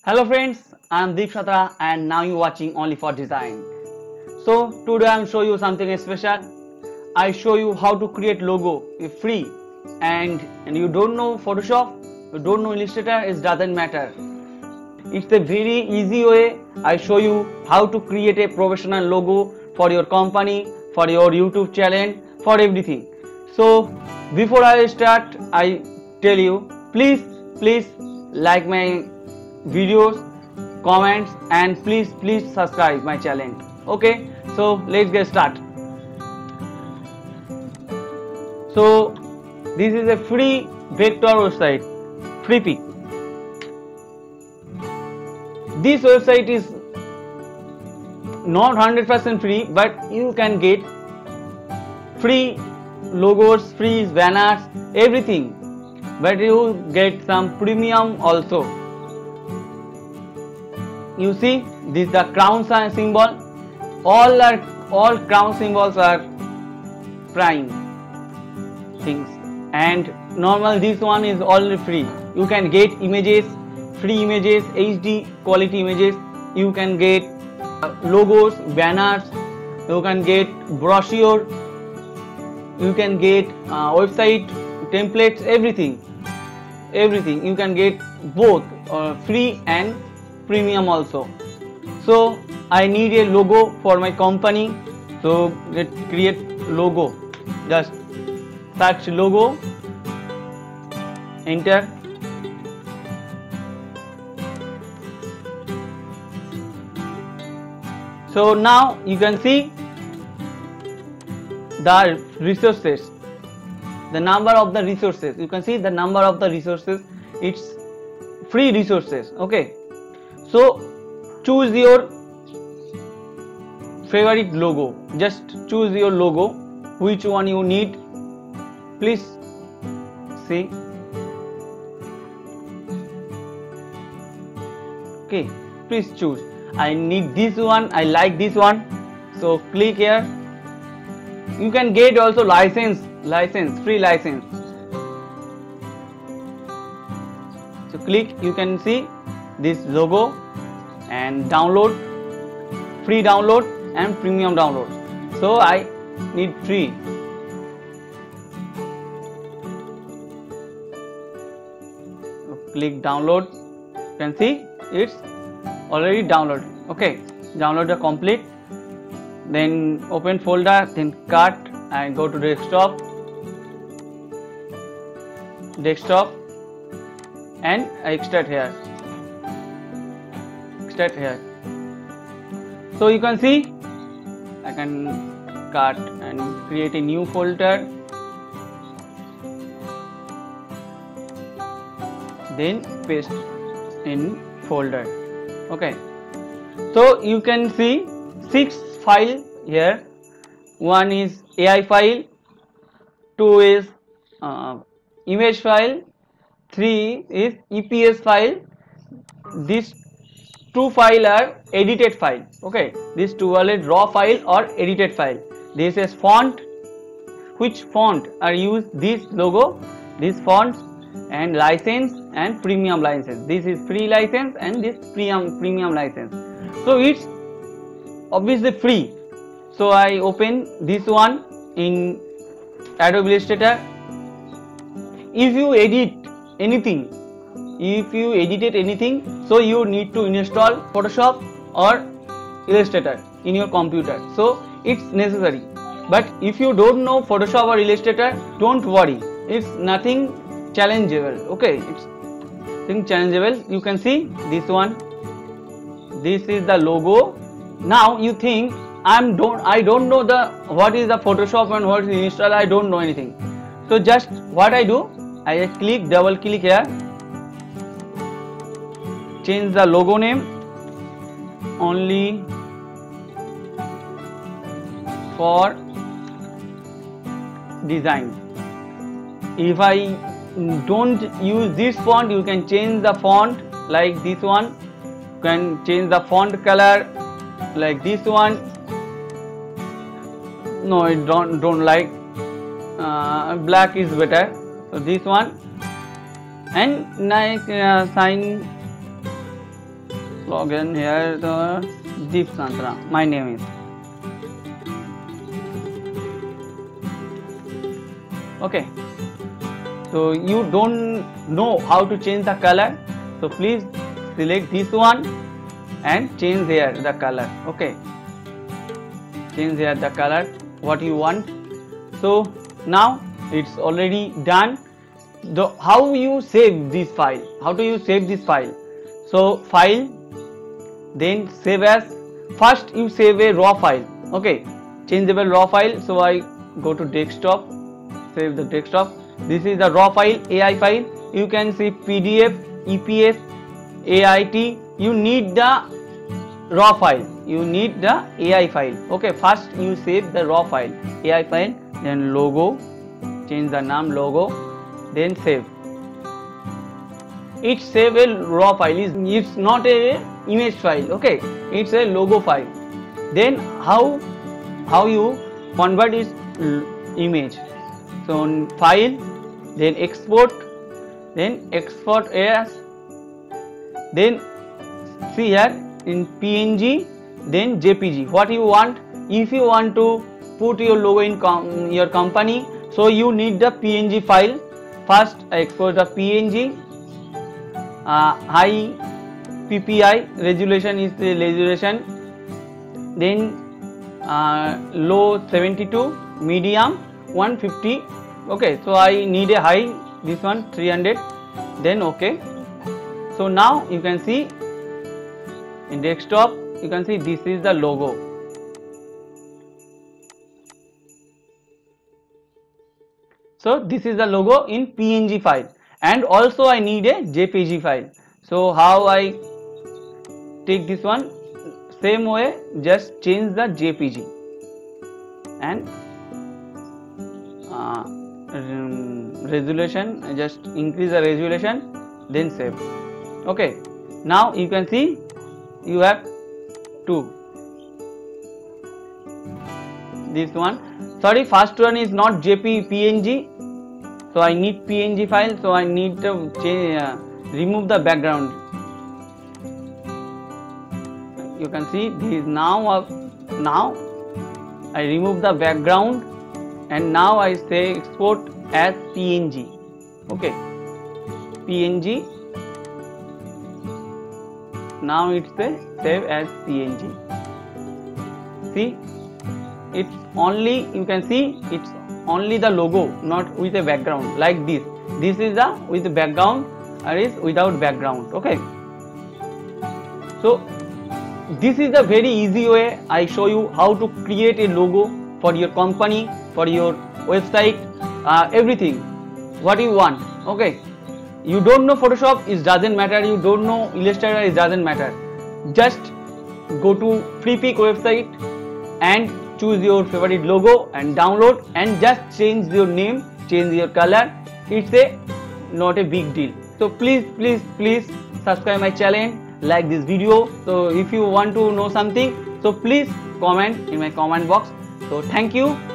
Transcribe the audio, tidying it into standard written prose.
Hello friends, I am Deep Shatra and now you are watching Only for Design. So today I am show you something special. I show you how to create logo free and you don't know Photoshop, you don't know Illustrator, it doesn't matter. It's a very easy way. I show you how to create a professional logo for your company, for your YouTube channel, for everything. So before I start, I tell you please like my videos, comments and please subscribe my channel. Okay, so let's get start. So this is a free vector website, Freepik. This website is not 100% free, but you can get free logos, free banners, everything, but you get some premium also. You see, this is the crown symbol. All crown symbols are prime things, and normal this one is all free. You can get images, free images, HD quality images. You can get logos, banners. You can get brochure. You can get website templates, everything. You can get both free and premium also. So I need a logo for my company, so let's create logo. Just search logo, enter. So now you can see the resources, the number of the resources. You can see the number of the resources. It's free resources. Okay, so choose your favorite logo. Just choose your logo, which one you need. Please see. Okay, please choose. I need this one, I like this one, so click here. You can get also free license. So click, you can see this logo and download, free download and premium download. So I need free. So click download. You can see it's already downloaded. Okay, download the complete. Then open folder, then cut and go to desktop, and I extract here. So you can see I can cut and create a new folder, then paste in folder. Okay, so you can see 6 file here. One is AI file, 2 is image file, 3 is EPS file. These 2 file are edited file. Okay, these 2 are raw file or edited file. This is font, which font are used this logo, this font, and license and premium license. This is free license and this premium license. So it's obviously free. So I open this one in Adobe Illustrator. If you edited anything, so you need to install Photoshop or Illustrator in your computer. So it's necessary. But if you don't know Photoshop or Illustrator, don't worry. It's nothing challengeable. Okay, it's nothing challengeable. You can see this one. This is the logo. Now you think I don't know what is the Photoshop and what is install. I don't know anything. So just what I do, I just double click here, change the logo name, only for design. If I don't use this font, you can change the font like this one. You can change the font color like this one. No, I don't like black is better. So this one, and sign log in here. Deep Santra, my name is. Okay, so you don't know how to change the color, so please select this one and change here the color. Okay, change here the color what you want. So now it's already done. How you save this file? How do you save this file? So file, then save as. First you save a raw file. Okay, changeable raw file. So I go to desktop, save the desktop. This is the raw file, AI file. You can see PDF, EPS, AIT. You need the raw file. You need the AI file. Okay, first you save the raw file, AI file, then logo, change the name logo, then save. It's save a raw file. It's not a image file. Okay, it's a logo file. Then how you convert its image? So on file, then export as, then see here in PNG, then JPG. What you want? If you want to put your logo in your company, so you need the PNG file. First I export the PNG, high PPI resolution is the resolution, then low 72, medium 150. Okay, so I need a high, this one 300, then okay. So now you can see in desktop, you can see this is the logo. So this is the logo in PNG file, and also I need a JPG file. So how I take this one? Same way, just change the JPG and resolution, just increase the resolution, then save. Okay, now you can see you have two. This one, sorry, first one is not PNG, so I need PNG file, so I need to change, remove the background. You can see this now I remove the background, and now I say export as PNG. Okay, PNG. Now it's a save as PNG. See, it's only, you can see it's only the logo, not with a background like this. This is the with the background, or is without background. Okay, so this is a very easy way I show you how to create a logo for your company, for your website, everything what you want. Okay, you don't know Photoshop, it doesn't matter. You don't know Illustrator, it doesn't matter. Just go to Freepik website and choose your favorite logo and download, and just change your name, change your color. It's not a big deal. So please subscribe my channel, like this video. So if you want to know something, so please comment in my comment box. So thank you.